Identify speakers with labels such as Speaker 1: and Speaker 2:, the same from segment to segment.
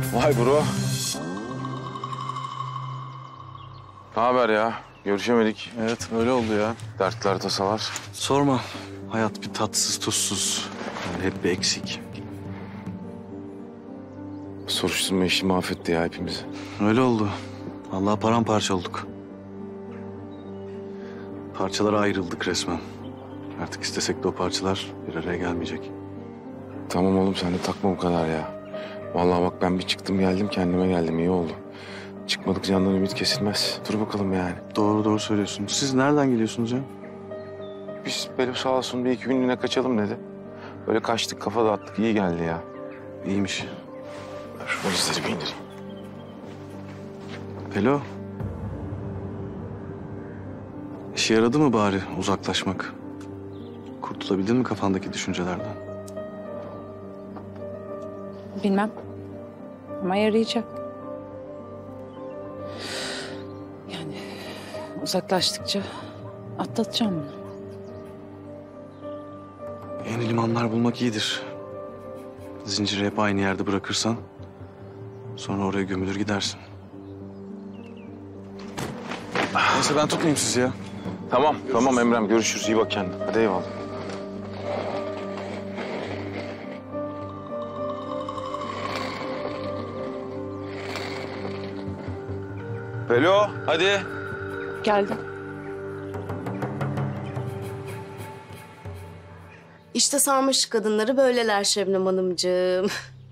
Speaker 1: Vay bro. Ne haber ya? Görüşemedik.
Speaker 2: Evet öyle oldu ya.
Speaker 1: Dertler, tasalar.
Speaker 2: Sorma. Hayat bir tatsız tuzsuz. Yani hep bir eksik.
Speaker 1: Soruşturma işi mahvetti ya hepimizi.
Speaker 2: Öyle oldu. Vallahi paramparça olduk. Parçalara ayrıldık resmen. Artık istesek de o parçalar bir araya gelmeyecek.
Speaker 1: Tamam oğlum sen de takma bu kadar ya. Vallahi bak ben bir çıktım geldim kendime geldim iyi oldu. Çıkmadık candan ümit kesilmez. Dur bakalım yani.
Speaker 2: Doğru söylüyorsun. Siz nereden geliyorsunuz ya?
Speaker 1: Biz böyle sağ olsun bir iki günlüğüne kaçalım dedi. Böyle kaçtık kafa dağıttık iyi geldi ya.
Speaker 2: İyiymiş.
Speaker 1: Şu valizleri bir indireyim.
Speaker 2: Pelo. İşe yaradı mı bari uzaklaşmak? Kurtulabildin mi kafandaki düşüncelerden?
Speaker 3: Bilmem. Ama yarayacak. Yani uzaklaştıkça atlatacağım bunu.
Speaker 2: Yeni limanlar bulmak iyidir. Zinciri hep aynı yerde bırakırsan sonra oraya gömülür gidersin. Neyse ben tutmayayım sizi ya.
Speaker 1: Tamam Emrem görüşürüz iyi bak kendine. Hadi eyvallah. Pelo hadi.
Speaker 3: Geldim.
Speaker 4: İşte sarmaşık kadınları böyleler Şebnem Hanımcığım.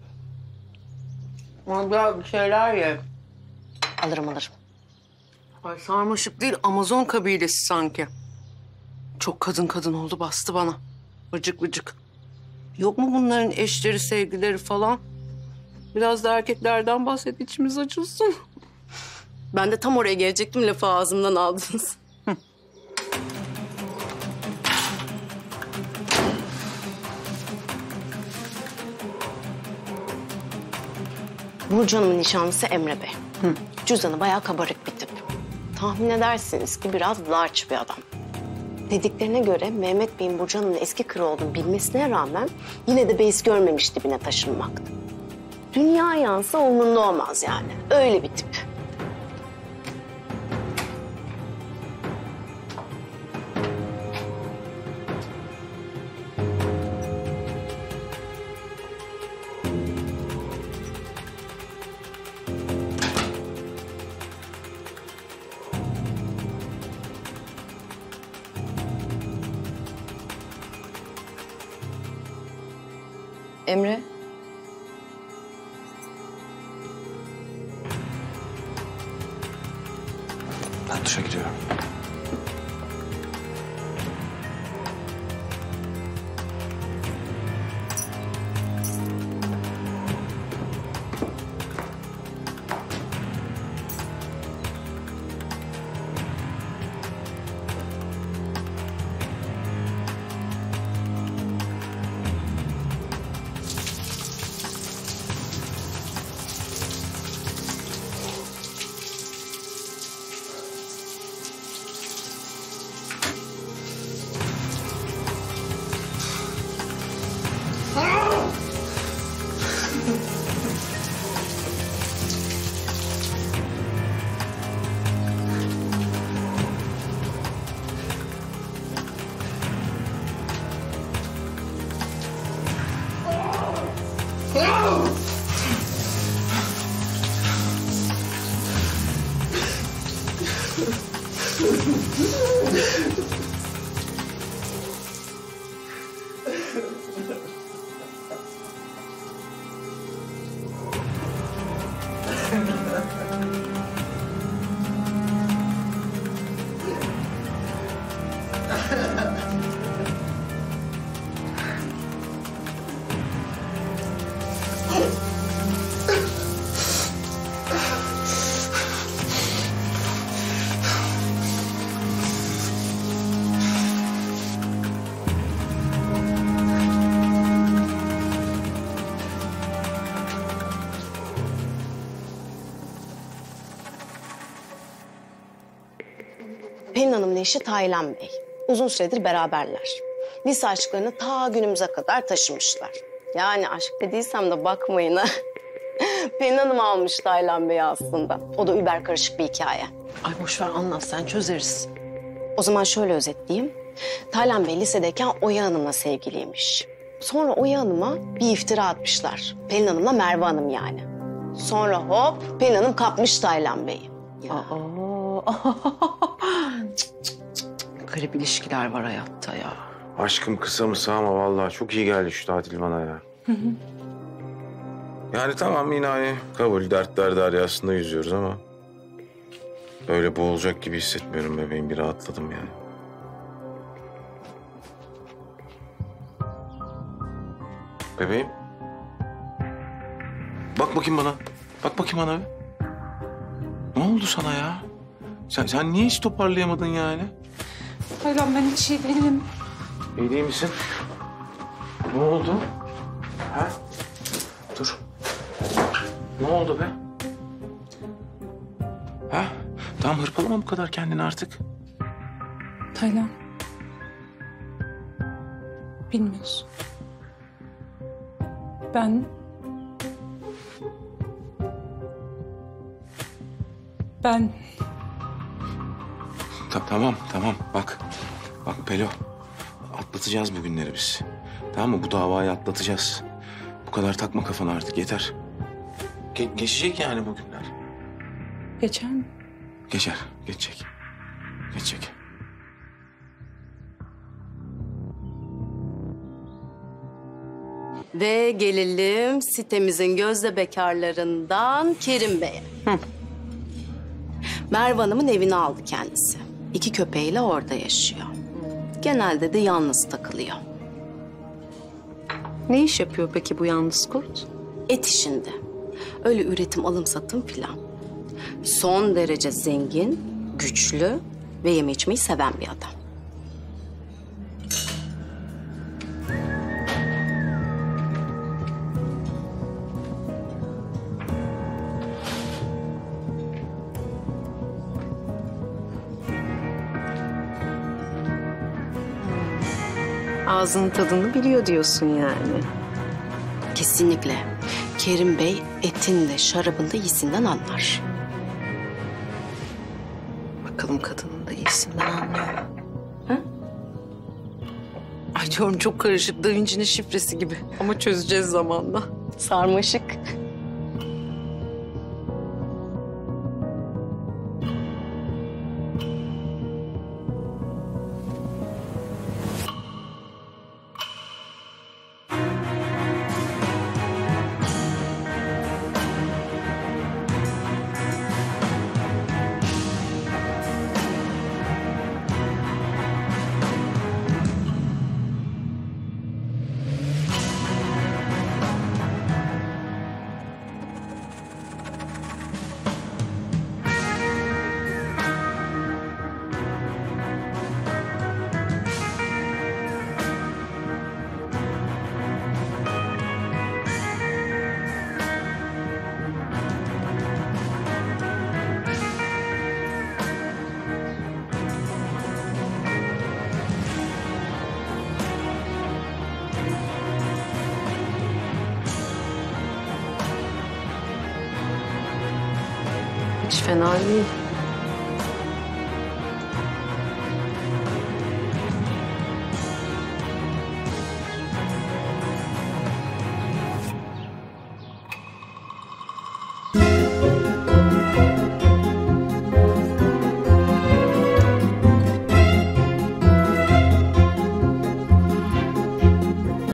Speaker 5: Abla bir şeyler ye.
Speaker 4: Alırım.
Speaker 5: Ay sarmaşık değil, Amazon kabilesi sanki. Çok kadın oldu, bastı bana. Vıcık vıcık. Yok mu bunların eşleri, sevgileri falan? Biraz da erkeklerden bahset, içimiz açılsın.
Speaker 4: Ben de tam oraya gelecektim, lafı ağzımdan aldınız. Burcu Hanım'ın nişanlısı Emre Bey. Cüzdanı bayağı kabarık bir tip. Tahmin edersiniz ki biraz large bir adam. Dediklerine göre Mehmet Bey'in Burcu Hanım'ın eski kırı olduğunu bilmesine rağmen yine de beis görmemiş dibine taşınmaktı. Dünya yansa umurunda olmaz yani. Öyle bir tip.
Speaker 3: Emre.
Speaker 2: Ben duşa gidiyorum.
Speaker 4: Pelin Hanım'ın eşi Taylan Bey. Uzun süredir beraberler. Lise aşklarını ta günümüze kadar taşımışlar. Yani aşk dediysem de bakmayın ha. Pelin Hanım almış Taylan Bey'i aslında. O da über karışık bir hikaye.
Speaker 5: Ay boş ver anlat sen çözeriz.
Speaker 4: O zaman şöyle özetleyeyim. Taylan Bey lisedeyken Oya Hanım'la sevgiliymiş. Sonra Oya Hanım'a bir iftira atmışlar. Pelin Hanım'la Merve Hanım yani. Sonra hop Pelin Hanım kapmış Taylan Bey'i.
Speaker 5: Garip ilişkiler var hayatta ya.
Speaker 1: Aşkım kısa mısa ama vallahi çok iyi geldi şu tatil bana ya. Yani tamam yine hani kabul dertler deryasında yüzüyoruz ama... ...öyle boğulacak gibi hissetmiyorum bebeğim. Bir rahatladım yani. Bebeğim. Bak bakayım bana. Bak bakayım bana bir. Ne oldu sana ya? Sen niye hiç toparlayamadın yani?
Speaker 3: Taylan ben hiç iyi değilim.
Speaker 1: İyi değil misin? Ne oldu? Ha? Dur. Ne oldu be? Ha? Tamam hırpalama bu kadar kendini artık.
Speaker 3: Taylan. Bilmiyorsun. Ben... Tamam. Bak Pelo. Atlatacağız bu günleri biz. Tamam mı? Bu davayı atlatacağız. Bu kadar takma kafana artık yeter. Geçecek yani bu günler. Geçer mi?
Speaker 1: Geçer. Geçecek.
Speaker 4: Ve gelelim sitemizin gözde bekarlarından Kerim Bey'e. Merve Hanım'ın evini aldı kendisi. 2 köpeğiyle orada yaşıyor. Genelde de yalnız takılıyor.
Speaker 5: Ne iş yapıyor peki bu yalnız kurt?
Speaker 4: Et işinde. Öyle üretim, alım, satım filan. Son derece zengin, güçlü ve yeme içmeyi seven bir adam.
Speaker 5: Ağzının tadını biliyor diyorsun yani.
Speaker 4: Kesinlikle. Kerim Bey etin de şarabın da iyisinden anlar.
Speaker 5: Bakalım kadının da iyisinden anlıyor mu? Ha? Ay diyorum çok karışık. Da Vinci'nin şifresi gibi. Ama çözeceğiz zamanla.
Speaker 4: Sarmaşık.
Speaker 5: Hiç fena değil.